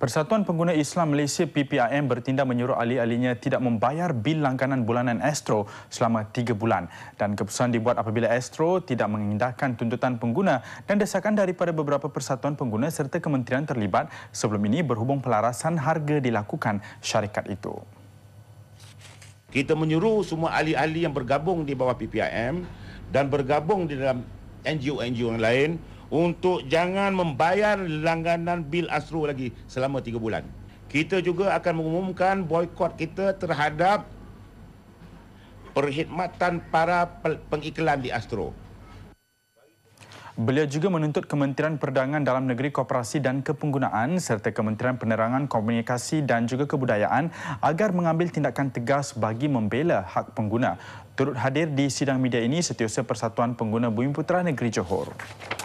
Persatuan Pengguna Islam Malaysia PPIM bertindak menyuruh ahli-ahlinya tidak membayar bil langganan bulanan Astro selama 3 bulan. Dan keputusan dibuat apabila Astro tidak mengindahkan tuntutan pengguna dan desakan daripada beberapa persatuan pengguna serta kementerian terlibat sebelum ini berhubung pelarasan harga dilakukan syarikat itu. Kita menyuruh semua ahli-ahli yang bergabung di bawah PPIM dan bergabung di dalam NGO-NGO yang lain untuk jangan membayar langganan bil Astro lagi selama 3 bulan. Kita juga akan mengumumkan boikot kita terhadap perkhidmatan para pengiklan di Astro. Beliau juga menuntut Kementerian Perdagangan Dalam Negeri, Koperasi dan Kepenggunaan serta Kementerian Penerangan, Komunikasi dan juga Kebudayaan agar mengambil tindakan tegas bagi membela hak pengguna. Turut hadir di sidang media ini Setiausaha Persatuan Pengguna Bumiputera Negeri Johor.